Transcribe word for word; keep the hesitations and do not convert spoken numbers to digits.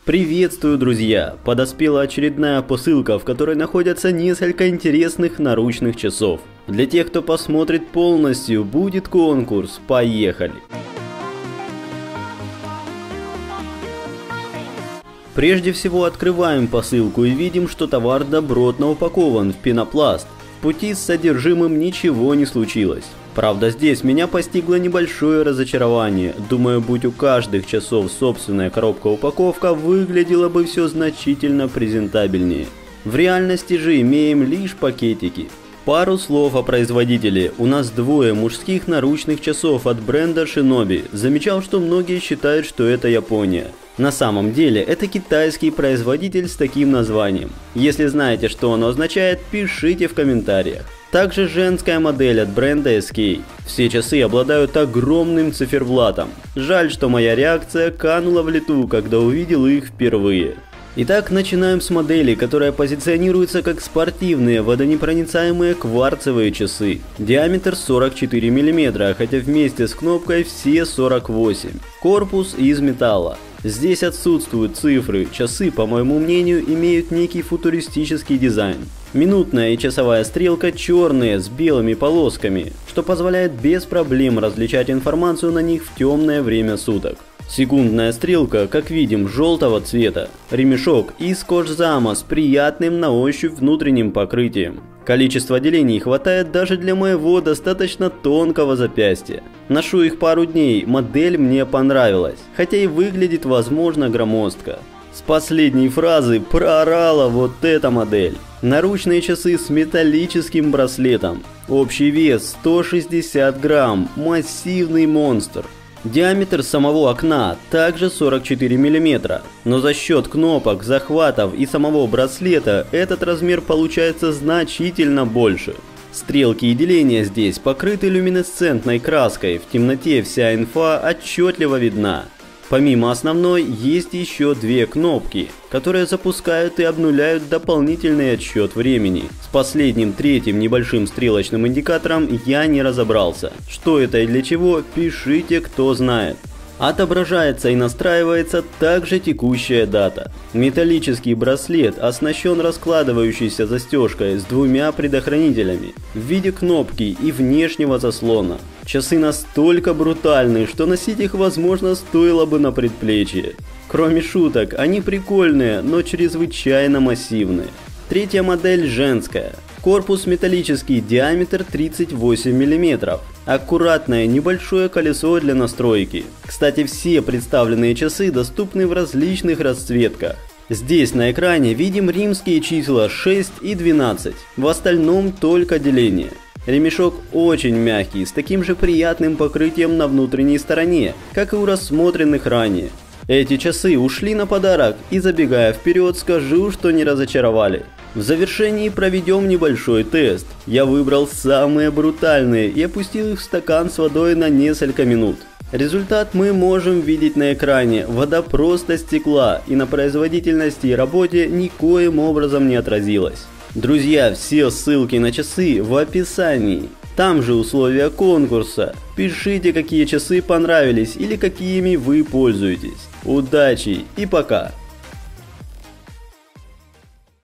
Приветствую, друзья! Подоспела очередная посылка, в которой находятся несколько интересных наручных часов. Для тех, кто посмотрит полностью, будет конкурс. Поехали! Прежде всего открываем посылку и видим, что товар добротно упакован в пенопласт. В пути с содержимым ничего не случилось. Правда, здесь меня постигло небольшое разочарование. Думаю, будь у каждых часов собственная коробка-упаковка, выглядело бы все значительно презентабельнее. В реальности же имеем лишь пакетики. Пару слов о производителе. У нас двое мужских наручных часов от бренда Shinobi. Замечал, что многие считают, что это Япония. На самом деле, это китайский производитель с таким названием. Если знаете, что оно означает, пишите в комментариях. Также женская модель от бренда эс кей. Все часы обладают огромным циферблатом. Жаль, что моя реакция канула в лету, когда увидел их впервые. Итак, начинаем с модели, которая позиционируется как спортивные водонепроницаемые кварцевые часы. Диаметр сорок четыре миллиметра, хотя вместе с кнопкой все сорок восемь. Корпус из металла. Здесь отсутствуют цифры, часы, по моему мнению, имеют некий футуристический дизайн. Минутная и часовая стрелка черные с белыми полосками, что позволяет без проблем различать информацию на них в темное время суток. Секундная стрелка, как видим, желтого цвета. Ремешок из кожзама с приятным на ощупь внутренним покрытием. Количество делений хватает даже для моего достаточно тонкого запястья. Ношу их пару дней, модель мне понравилась, хотя и выглядит, возможно, громоздко. С последней фразы проорала вот эта модель. Наручные часы с металлическим браслетом. Общий вес сто шестьдесят грамм, массивный монстр. Диаметр самого окна также сорок четыре миллиметра, но за счет кнопок, захватов и самого браслета этот размер получается значительно больше. Стрелки и деления здесь покрыты люминесцентной краской, в темноте вся инфа отчетливо видна. Помимо основной, есть еще две кнопки, которые запускают и обнуляют дополнительный отсчет времени. С последним третьим небольшим стрелочным индикатором я не разобрался. Что это и для чего, пишите, кто знает. Отображается и настраивается также текущая дата. Металлический браслет оснащен раскладывающейся застежкой с двумя предохранителями в виде кнопки и внешнего заслона. Часы настолько брутальны, что носить их, возможно, стоило бы на предплечье. Кроме шуток, они прикольные, но чрезвычайно массивные. Третья модель женская. Корпус металлический, диаметр тридцать восемь миллиметров. Аккуратное небольшое колесо для настройки. Кстати, все представленные часы доступны в различных расцветках. Здесь на экране видим римские числа шесть и двенадцать. В остальном только деление. Ремешок очень мягкий, с таким же приятным покрытием на внутренней стороне, как и у рассмотренных ранее. Эти часы ушли на подарок, и забегая вперед, скажу, что не разочаровали. В завершении проведем небольшой тест. Я выбрал самые брутальные и опустил их в стакан с водой на несколько минут. Результат мы можем видеть на экране. Вода просто стекла, и на производительности и работе никоим образом не отразилась. Друзья, все ссылки на часы в описании. Там же условия конкурса. Пишите, какие часы понравились или какими вы пользуетесь. Удачи и пока!